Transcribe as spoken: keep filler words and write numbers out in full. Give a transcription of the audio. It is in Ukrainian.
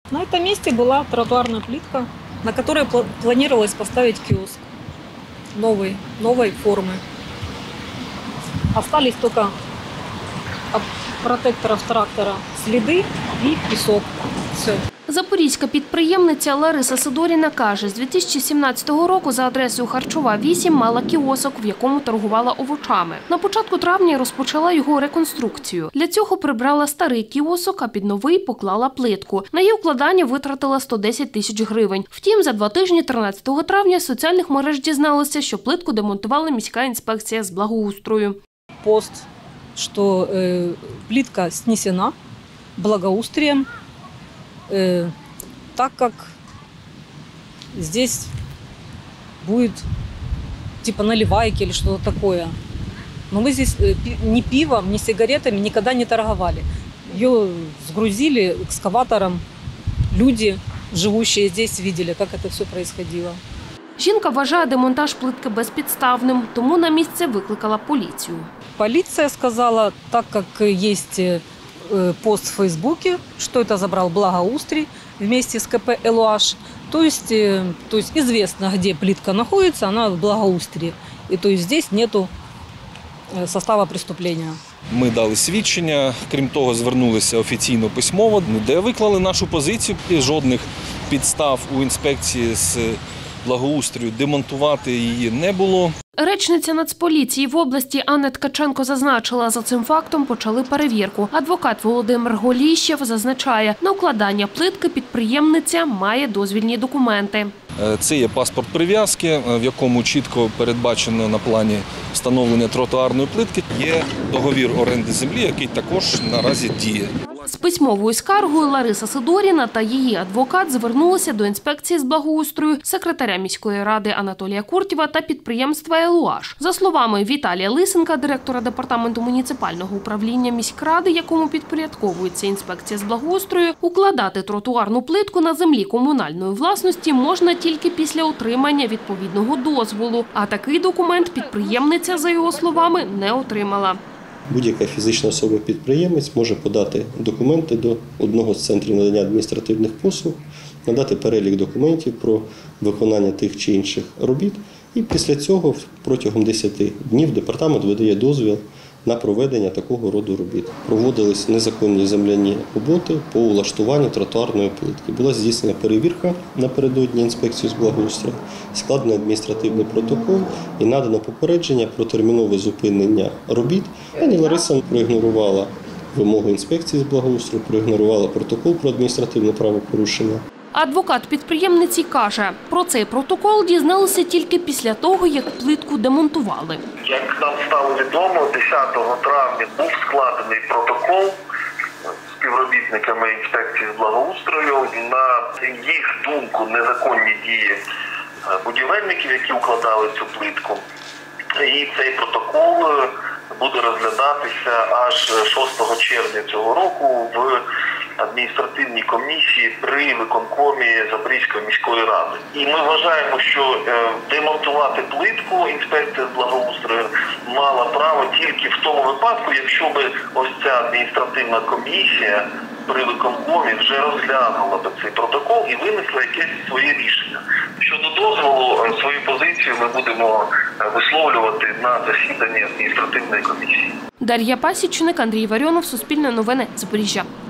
На этом месте была тротуарная плитка, на которой планировалось поставить киоск новой, новой формы. Остались только от протекторов трактора следы и песок. Все. Запорізька підприємниця Лариса Сидоріна каже, з дві тисячі сімнадцятого року за адресою Харчова, вісім мала кіосок, в якому торгувала овочами. На початку травня розпочала його реконструкцію. Для цього прибрала старий кіосок, а під новий поклала плитку. На її укладання витратила сто десять тисяч гривень. Втім, за два тижні, тринадцятого травня, з соціальних мереж дізналися, що плитку демонтувала міська інспекція з благоустрою. Пост, що е, плитка снесена благоустроем, Э, так как здесь будет типа наливайки или что-то такое. Но мы здесь э, ни пивом, ни сигаретами никогда не торговали. Ее сгрузили экскаватором. Люди, живущие здесь, видели, как это все происходило. Жінка вважає демонтаж плитки безпідставним, тому на місце викликала поліцію. Полиция сказала, так как есть пост в Фейсбуке, что это забрал Благоустрий вместе с ка пэ «Элуаш». То есть, то есть известно, где плитка находится, она в Благоустрии. И то есть здесь нету состава преступления. Ми дали свідчення, крім того, звернулися офіційно письмово, де виклали нашу позицію. Жодних підстав у інспекції з благоустрою демонтувати її не було. Речниця Нацполіції в області Анна Ткаченко зазначила, за цим фактом почали перевірку. Адвокат Володимир Голіщев зазначає, на укладання плитки підприємниця має дозвільні документи. Це є паспорт прив'язки, в якому чітко передбачено на плані встановлення тротуарної плитки. Є договір оренди землі, який також наразі діє. З письмовою скаргою Лариса Сидоріна та її адвокат звернулися до інспекції з благоустрою, секретаря міської ради Анатолія Куртєва та підприємства «Елуаш». За словами Віталія Лисенка, директора департаменту муніципального управління міськради, якому підпорядковується інспекція з благоустрою, укладати тротуарну плитку на землі комунальної власності можна тільки після отримання відповідного дозволу. А такий документ підприємниця, за його словами, не отримала. Будь-яка фізична особа-підприємець може подати документи до одного з центрів надання адміністративних послуг, надати перелік документів про виконання тих чи інших робіт, і після цього протягом десяти днів департамент видає дозвіл на проведення такого роду робіт. Проводились незаконні земляні роботи по улаштуванню тротуарної плитки. Була здійснена перевірка напередодні інспекції з благоустрою, складено адміністративний протокол і надано попередження про термінове зупинення робіт. Пані Лариса проігнорувала вимогу інспекції з благоустрою, проігнорувала протокол про адміністративне правопорушення. Адвокат підприємниці каже, про цей протокол дізналися тільки після того, як плитку демонтували. Як нам стало відомо, десятого травня був складений протокол з співробітниками інспекції з благоустрою. На їх думку, незаконні дії будівельників, які укладали цю плитку. І цей протокол буде розглядатися аж шостого червня цього року в адміністративній комісії при виконкомі Запорізької міської ради. І ми вважаємо, що демонтувати плитку інспекція з благоустрою мала право тільки в тому випадку, якщо б ось ця адміністративна комісія при виконкомі вже розглянула б цей протокол і винесла якесь своє рішення. Щодо дозволу, свою позицію ми будемо висловлювати на засіданні адміністративної комісії. Дар'я Пасічник, Андрій Варіонов, Суспільне новини, Запоріжжя.